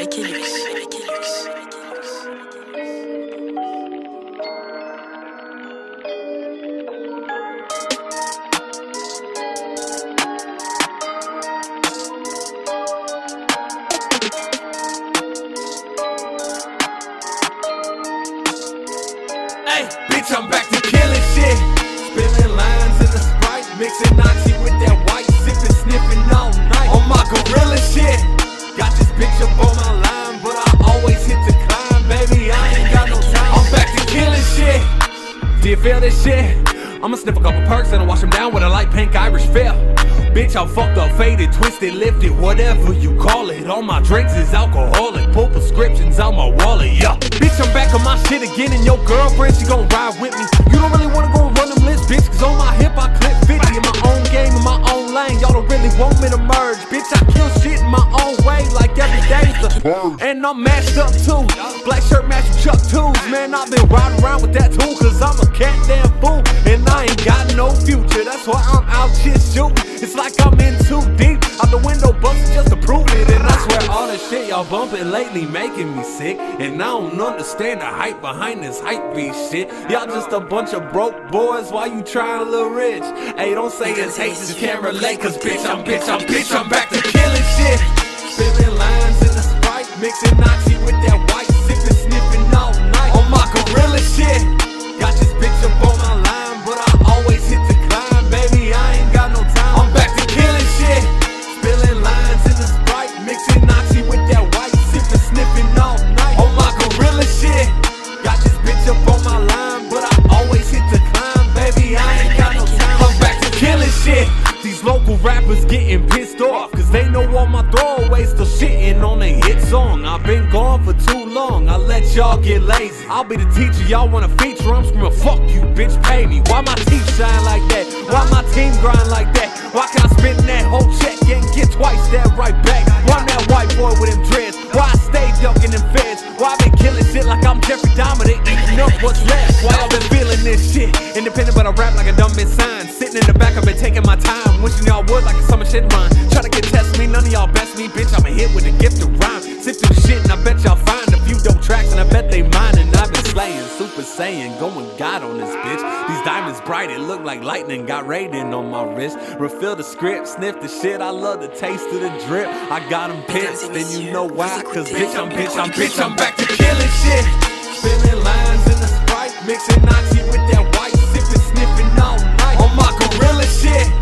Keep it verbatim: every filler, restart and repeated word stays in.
Hey, bitch, I'm back to killing shit. Spilling lines in the Sprite, mixing Oxy with that white, sipping, sniffing all night. On my gorilla shit. Got this bitch up on my line, but I always hit the climb, baby. I ain't got no time. I'm back to killing shit. Do you feel this shit? I'ma sniff a couple perks and I'll wash them down with a light pink Irish feel. Bitch, I'm fucked up, faded, twisted, lifted, whatever you call it. All my drinks is alcoholic, pull prescriptions out my wallet, yeah. Bitch, I'm back on my shit again, and your girlfriend, she gon' ride with me. You don't really wanna go and run them lists, bitch, cause on my hip I clip fifty in my own game, in my own lane. Y'all don't really want me to merge, bitch, I kill shit in my own way, like every day's the and I'm matched up too. Black shirt match with Chuck twos, man, I've been riding around with that tool, cause I'm a cat damn fool, and I ain't got no future. That's why I'm out shit shooting. It's like I'm in too deep, out the window busting just to prove it. And I swear all the shit y'all bumping lately making me sick, and I don't understand the hype behind this hype beast shit. Y'all just a bunch of broke boys while you trying to look rich. Hey, don't say it's hate, just can't relate, cause bitch, I'm bitch, I'm bitch, I'm back to killing shit. Spilling lines in the Sprite, mixing Oxy with that white, sipping, sniffing all night. On my gorilla shit. Got this bitch up on my line, but I always hit the climb, baby, I ain't got no time. I'm back to killing shit. Spilling lines in the Sprite, mixing Oxy with that white, sipping, sniffing all night. On my gorilla shit. Got this bitch up on my line, but I always hit the climb, baby, I ain't got no time. I'm back to killing shit. These local rappers getting pissed off, cause they know all my throwaways still shitting on a hit song. I've been gone for too long, I let y'all get lazy. I'll be the teacher y'all wanna feature, I'm screaming fuck you bitch, pay me. Why my teeth shine like that? Why my team grind like that? Why can I spend that whole check and get twice that right back? Why I'm that white boy with them dreads? Why I stay ducking them feds? Why I been killing shit like I'm Jeffrey Dahmer, eating up what's left? Why I been feeling this shit? Independent but I rap like a dumb bitch sign. Sitting in the back, I've been taking my time, wishing y'all would like a summer shit run. Try to get test me, none of y'all best me, bitch. I'm a hit with a gift of rhyme. Sift through the shit and I bet y'all find a few dope tracks, and I bet they mine. And I've been slaying, Super Saiyan, going God on this bitch. These diamonds bright, it look like lightning got raiding on my wrist. Refill the script, sniff the shit, I love the taste of the drip. I got them pissed, and you know why? Cause bitch, I'm bitch, I'm bitch, I'm back to killing shit. Spilling lines in the Sprite, mixing Oxy with that white, sipping, sniffing all night. On my gorilla shit.